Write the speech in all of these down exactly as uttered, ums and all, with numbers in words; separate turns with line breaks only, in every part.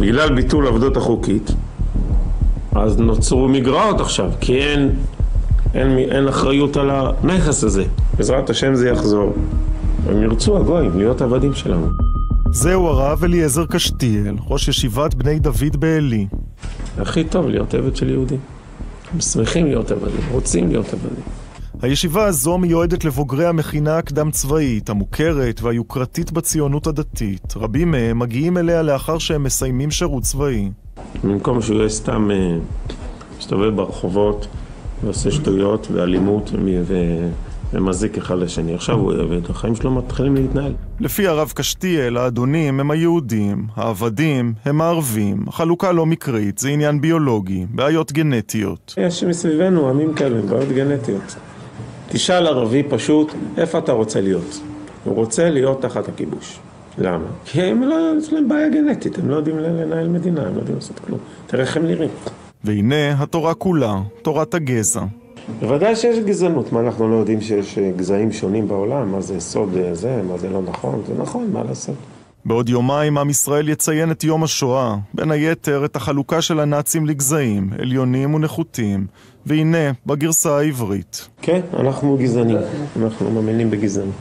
בגלל ביטול עבדות החוקית, אז נוצרו מגרעות עכשיו, כי אין, אין, אין אחריות על הנכס הזה. בעזרת השם זה יחזור. הם ירצו הגויים להיות עבדים שלנו.
זהו הרב אליעזר קשתיאל, ראש ישיבת בני דוד בעלי.
הכי טוב להיות עבד של יהודים. הם שמחים להיות עבדים, רוצים להיות עבדים.
הישיבה הזו מיועדת לבוגרי המכינה הקדם צבאית, המוכרת והיוקרתית בציונות הדתית. רבים מהם מגיעים אליה לאחר שהם מסיימים שירות צבאי.
במקום שהוא יהיה סתם מסתובב ברחובות ועושה שטויות ואלימות ומזיק אחד לשני. עכשיו הוא עבד, החיים שלו מתחילים להתנהל.
לפי הרב קשתיאל, האדונים הם היהודים, העבדים הם הערבים. החלוקה לא מקרית, זה עניין ביולוגי, בעיות גנטיות.
יש מסביבנו עמים כאלה, בעיות גנטיות. תשאל ערבי פשוט, איפה אתה רוצה להיות? הוא רוצה להיות תחת הכיבוש. למה? כי הם לא, יש להם בעיה גנטית, הם לא יודעים לנהל מדינה, הם לא יודעים לעשות כלום. תראה איך הם נראים.
והנה התורה כולה, תורת הגזע.
בוודאי שיש גזענות, מה אנחנו לא יודעים שיש גזעים שונים בעולם, מה זה סוד זה, מה זה לא נכון, זה נכון, מה לעשות?
בעוד יומיים עם ישראל יציין את יום השואה, בין היתר את החלוקה של הנאצים לגזעים, עליונים ונחותים, והנה בגרסה העברית.
כן, אנחנו גזענים, אנחנו מאמינים בגזענות.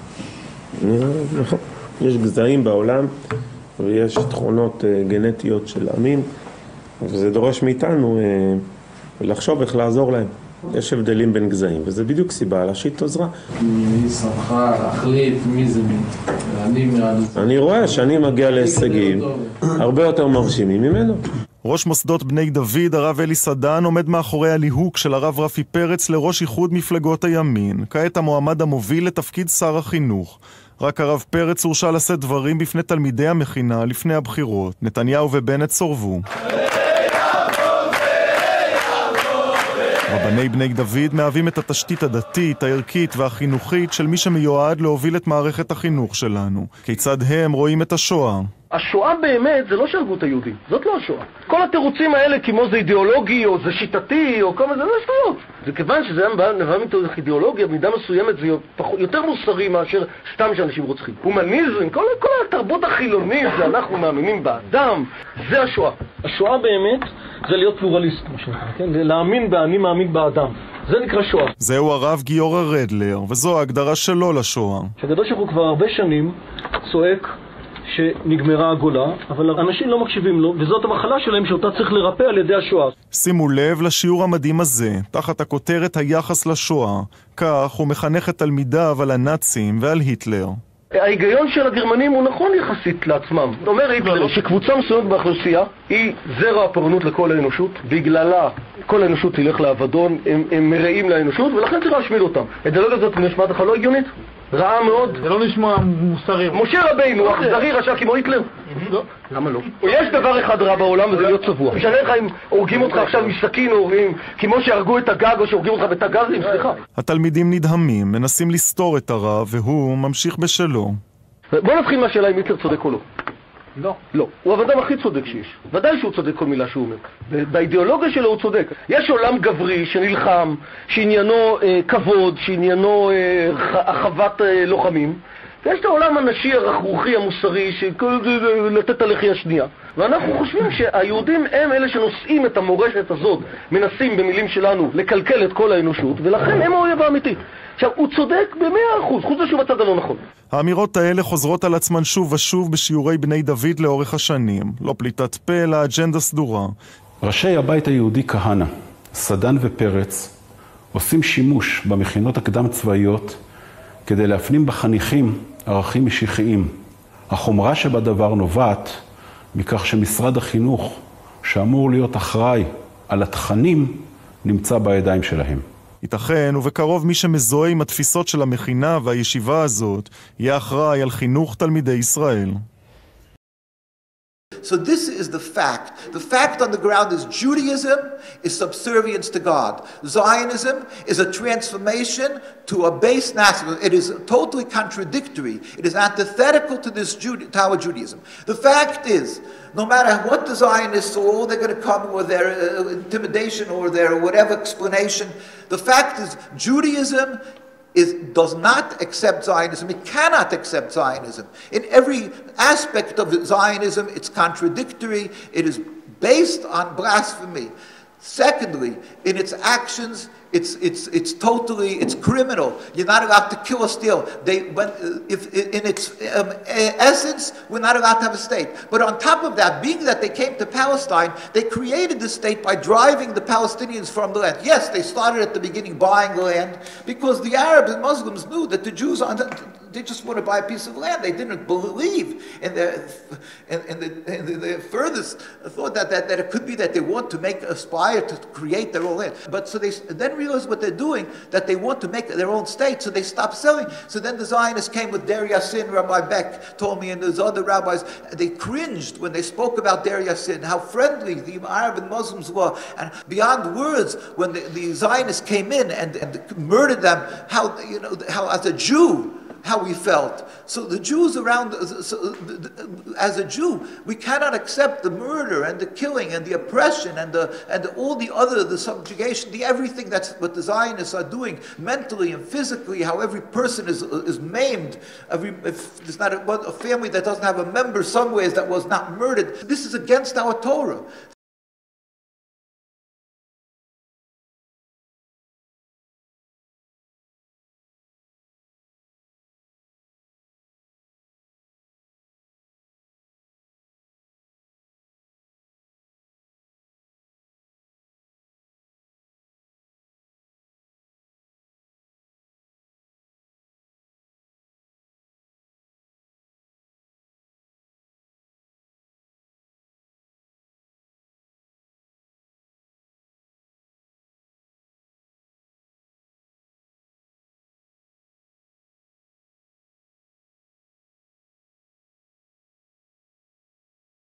נכון, יש גזעים בעולם ויש תכונות גנטיות של עמים, וזה דורש מאיתנו לחשוב איך לעזור להם. יש הבדלים בין גזעים, וזה בדיוק סיבה להשית עזרה.
מי שמחה להחליט מי זה מי? אני מהדו...
אני רואה שאני מגיע להישגים הרבה יותר מרשימים ממנו.
ראש מוסדות בני דוד, הרב אלי סדן, עומד מאחורי הליהוק של הרב רפי פרץ לראש איחוד מפלגות הימין. כעת המועמד המוביל לתפקיד שר החינוך. רק הרב פרץ הורשה לשאת דברים בפני תלמידי המכינה לפני הבחירות. נתניהו ובנט סורבו. רבני בני דוד מהווים את התשתית הדתית, הערכית והחינוכית של מי שמיועד להוביל את מערכת החינוך שלנו. כיצד הם רואים את השואה?
השואה באמת זה לא שהרגו את היהודים, זאת לא השואה. כל התירוצים האלה כמו זה אידיאולוגי או זה שיטתי או כל זה, זה לא שטויות. זה כיוון שזה נבע מתוך אידיאולוגיה, במידה מסוימת זה יותר מוסרי מאשר סתם שאנשים רוצחים. הומניזם, כל, כל התרבות החילונית זה אנחנו מאמינים באדם, זה השואה. השואה באמת זה להיות פלורליסט, כן? להאמין באני מאמין באדם. זה נקרא שואה.
זהו הרב גיורא רדלר, וזו ההגדרה שלו לשואה.
שהקדוש ברוך הוא כבר הרבה שנים צועק שנגמרה הגולה, אבל אנשים לא מקשיבים לו, וזאת המחלה שלהם שאותה צריך לרפא על ידי השואה.
שימו לב לשיעור המדהים הזה, תחת הכותרת היחס לשואה. כך הוא מחנך את תלמידיו על הנאצים ועל היטלר.
ההיגיון של הגרמנים הוא נכון יחסית לעצמם. אומר היטלר שקבוצה מסוימת באוכלוסייה היא זרע הפורענות לכל האנושות, בגללה כל האנושות תלך לאבדון, הם, הם מראים לאנושות ולכן צריך להשמיד אותם. האידיאולוגיה הזאת נשמעת לך לא הגיונית? רעה מאוד.
זה לא נשמע מוסרי.
משה רבינו, אכזרי רשע כמו היטלר? לא. למה לא? יש דבר אחד רע בעולם וזה להיות צבוע. משנה לך אם הורגים אותך עכשיו מסכין או כמו שהרגו את הגג או שהורגים אותך בתגזים, סליחה.
התלמידים נדהמים, מנסים לסתור את הרע והוא ממשיך בשלו.
בוא נתחיל מהשאלה אם היטלר צודק או לא.
לא.
לא. הוא האדם הכי צודק שיש. ודאי שהוא צודק כל מילה שהוא אומר. באידיאולוגיה שלו הוא צודק. יש עולם גברי שנלחם, שעניינו אה, כבוד, שעניינו אה, החוות אה, לוחמים. ויש את העולם הנשי, הרכרוכי, המוסרי, לתת הלחי השנייה. ואנחנו חושבים שהיהודים הם אלה שנושאים את המורשת הזאת, מנסים במילים שלנו לקלקל את כל האנושות, ולכן הם האויב האמיתי. עכשיו, הוא צודק במאה אחוז, חוץ זה שהוא בצד הלא נכון.
האמירות האלה חוזרות על עצמן שוב ושוב בשיעורי בני דוד לאורך השנים. לא פליטת פה, אלא אג'נדה סדורה.
ראשי הבית היהודי כהנא, סדן ופרץ, עושים שימוש במכינות הקדם צבאיות כדי להפנים בחניכים ערכים משיחיים. החומרה שבדבר נובעת מכך שמשרד החינוך, שאמור להיות אחראי על התכנים, נמצא בידיים שלהם.
ייתכן ובקרוב מי שמזוהה עם התפיסות של המכינה והישיבה הזאת יהיה אחראי על חינוך תלמידי ישראל.
So this is the fact. The fact on the ground is Judaism is subservience to God. Zionism is a transformation to a base nationalism. It is totally contradictory. It is antithetical to this Jude- Tower Judaism. The fact is, no matter what the Zionists or they're going to come with their uh, intimidation or their whatever explanation, the fact is Judaism is, does not accept Zionism. It cannot accept Zionism. In every aspect of Zionism, it's contradictory. It is based on blasphemy. Secondly, in its actions, it's it's it's totally it's criminal. You're not allowed to kill or steal. They when if in its um, essence, we're not allowed to have a state. But on top of that, being that they came to Palestine, they created the state by driving the Palestinians from the land. Yes, they started at the beginning buying land because the Arabs and Muslims knew that the Jews on they just want to buy a piece of land. They didn't believe in their in, in the, in the, the furthest thought that, that that it could be that they want to make aspire to create their own land. But so they then realize what they're doing, that they want to make their own state, so they stop selling. So then the Zionists came with Der Yassin. Rabbi Beck told me, and there's other rabbis, they cringed when they spoke about Der Yassin, how friendly the Arab and Muslims were, and beyond words, when the, the Zionists came in and, and murdered them, how, you know, how as a Jew, how we felt. So the Jews around, so as a Jew, we cannot accept the murder and the killing and the oppression and the and the, all the other, the subjugation, the everything that's what the Zionists are doing mentally and physically, how every person is is maimed. Every, if there's not a, a family that doesn't have a member somewhere that was not murdered, this is against our Torah.